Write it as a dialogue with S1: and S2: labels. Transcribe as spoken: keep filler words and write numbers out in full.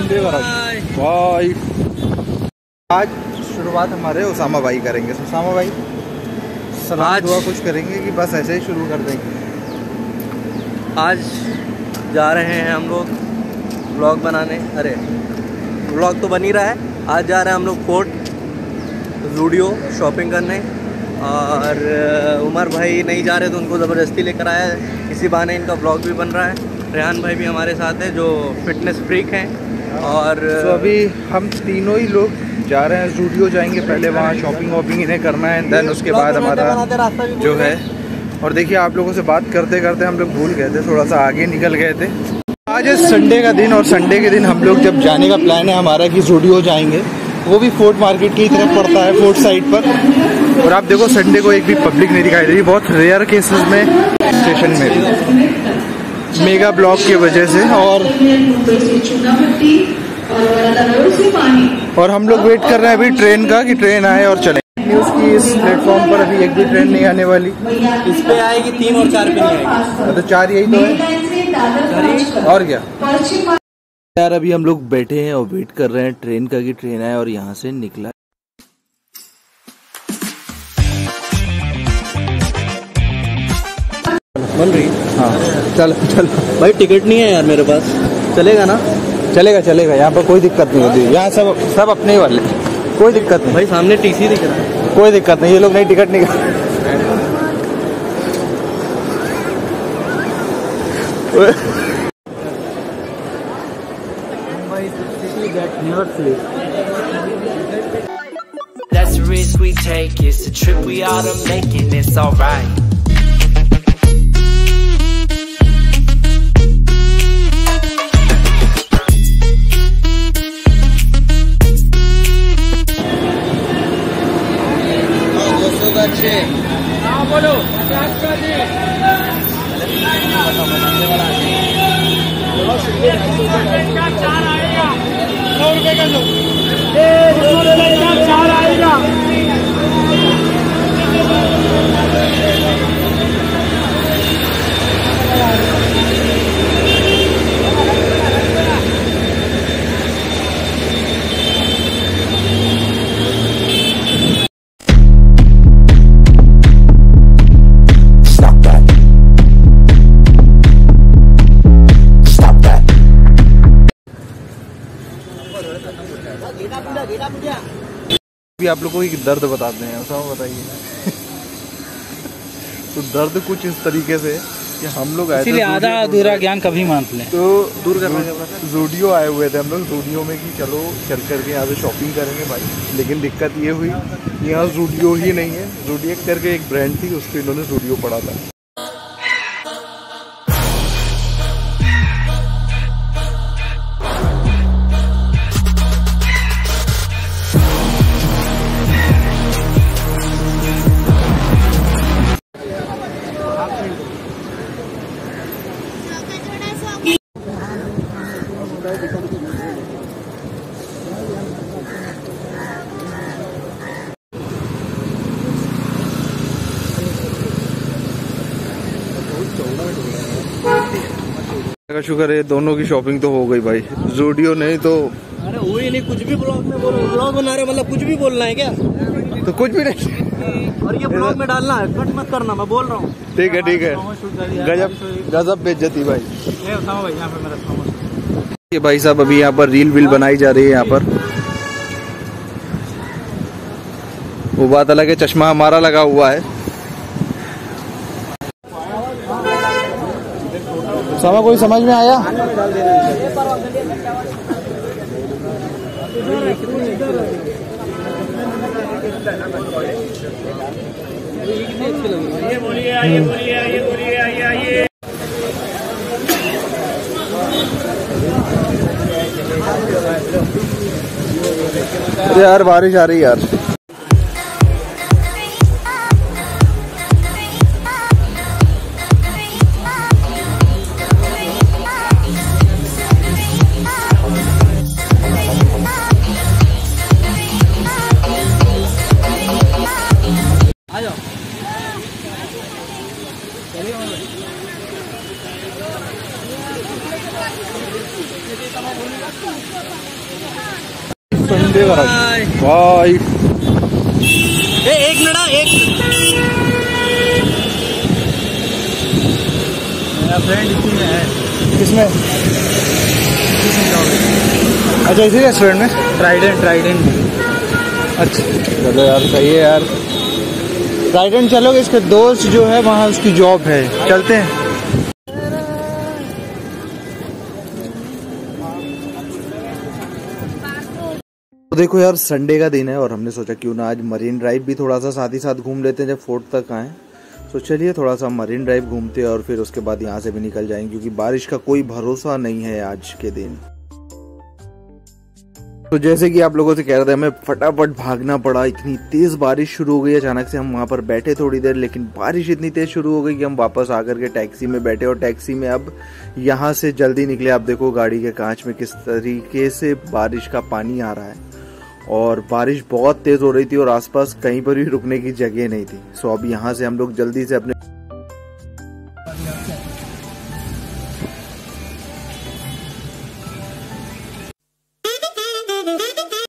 S1: भाई आज शुरुआत हमारे उसामा भाई करेंगे। उसामा भाई सलाम दुआ कुछ करेंगे कि बस ऐसे ही शुरू कर देंगे?
S2: आज जा रहे हैं हम लोग व्लॉग बनाने। अरे व्लॉग तो बन ही रहा है। आज जा रहे हैं हम लोग फोर्ट ज़ूडियो शॉपिंग करने, और उमर भाई नहीं जा रहे तो उनको ज़बरदस्ती लेकर आया है। इसी बहाने इनका व्लॉग भी बन रहा है। रेहान भाई भी हमारे साथ है जो फिटनेस फ्रीक हैं। और
S1: तो अभी हम तीनों ही लोग जा रहे हैं, ज़ूडियो जाएंगे। पहले वहाँ शॉपिंग वॉपिंग इन्हें करना है, देन उसके बाद हमारा जो है। और देखिए आप लोगों से बात करते करते हम लोग भूल गए थे, थोड़ा सा आगे निकल गए थे। आज है संडे का दिन, और संडे के दिन हम लोग जब जाने का प्लान है हमारा कि ज़ूडियो जाएंगे, वो भी फोर्ट मार्केट की तरफ पड़ता है, फोर्ट साइड पर। और आप देखो संडे को एक भी पब्लिक नहीं दिखाई दे रही, बहुत रेयर केसेस में स्टेशन में भी मेगा ब्लॉक की वजह से। और और हम लोग वेट कर रहे हैं अभी ट्रेन का कि ट्रेन आए और चले। न्यूज़ की इस प्लेटफॉर्म पर अभी एक भी ट्रेन नहीं आने वाली।
S2: इस पे आएगी तीन और चार पे नहीं आएगी।
S1: तो चार यही तो है और क्या यार। अभी हम लोग बैठे हैं और वेट कर रहे हैं ट्रेन का कि ट्रेन आए और यहाँ से निकला।
S2: बन रही?
S1: हाँ चल चल
S2: भाई टिकट नहीं है यार मेरे पास, चलेगा ना?
S1: चलेगा चलेगा, यहाँ पर कोई दिक्कत नहीं होती। यहाँ सब सब अपने ही वाले, कोई दिक्कत नहीं।
S2: भाई सामने टीसी दिख रहा है,
S1: कोई दिक्कत नहीं। ये लोग नहीं टिकट नहीं
S3: That's the risk we take, it's a trip we ought to make and it's alright.
S2: हाँ बोलो। चार आएगा, सौ रुपए का लो। चार आएगा।
S1: भी आप लोगों को एक दर्द बताते हैं, ऐसा बताइए। तो दर्द कुछ इस तरीके से कि हम लोग आए थे,
S2: आधा अधूरा ज्ञान कभी मान लें
S1: तो दूर करने ज़ूडियो आए हुए थे हम लोग। ज़ूडियो में कि चलो चल करके यहाँ से शॉपिंग करेंगे भाई, लेकिन दिक्कत ये हुई कि यहाँ ज़ूडियो ही नहीं है। ज़ूडियो करके एक ब्रांड थी, उसको इन्होंने ज़ूडियो पढ़ा था। का शुक्र है दोनों की शॉपिंग तो हो गई भाई। ज़ूडियो नहीं तो
S2: अरे वो ही नहीं, कुछ भी ब्लॉग में बोलो। ब्लॉग बना रहे मतलब कुछ भी बोलना है क्या?
S1: तो कुछ भी नहीं,
S2: और ये ब्लॉग में डालना है, कट मत करना, मैं बोल रहा हूँ।
S1: ठीक है ठीक है। गजब गजब बेइज्जती भाई।
S2: भाई यहाँ पे मेरा
S1: ये भाई साहब अभी यहाँ पर रील वील बनाई जा रही है। यहाँ पर वो बात अलग है, चश्मा हमारा लगा हुआ है। समय कोई समझ में आया?
S2: ये बोलिए आइए, बोलिए आइए, बोलिए आइए आइए।
S1: यार बारिश आ रही यार।
S2: आ जाओ।
S1: वंदे भारत भाई।
S2: ए, एक मिनट एक मेरा फ्रेंड इसी में है।
S1: किसमें? अच्छा इसी रेस्टोरेंट में
S2: ट्राइडेंट ट्राइडेंट
S1: अच्छा चलो यार सही है यार। ट्राइडेंट चलोगे? इसके दोस्त जो है वहाँ उसकी जॉब है, चलते हैं। तो देखो यार संडे का दिन है और हमने सोचा क्यों ना आज मरीन ड्राइव भी थोड़ा सा साथ ही साथ घूम लेते हैं जब फोर्ट तक आए। तो चलिए थोड़ा सा मरीन ड्राइव घूमते हैं और फिर उसके बाद यहाँ से भी निकल जाएंगे क्योंकि बारिश का कोई भरोसा नहीं है आज के दिन। तो जैसे कि आप लोगों से कह रहे थे हमें फटाफट भागना पड़ा, इतनी तेज बारिश शुरू हो गई अचानक से। हम वहाँ पर बैठे थोड़ी देर लेकिन बारिश इतनी तेज शुरू हो गई कि हम वापस आकर के टैक्सी में बैठे और टैक्सी में अब यहाँ से जल्दी निकले। आप देखो गाड़ी के कांच में किस तरीके से बारिश का पानी आ रहा है और बारिश बहुत तेज हो रही थी और आसपास कहीं पर भी रुकने की जगह नहीं थी। सो अब यहाँ से हम लोग जल्दी से अपने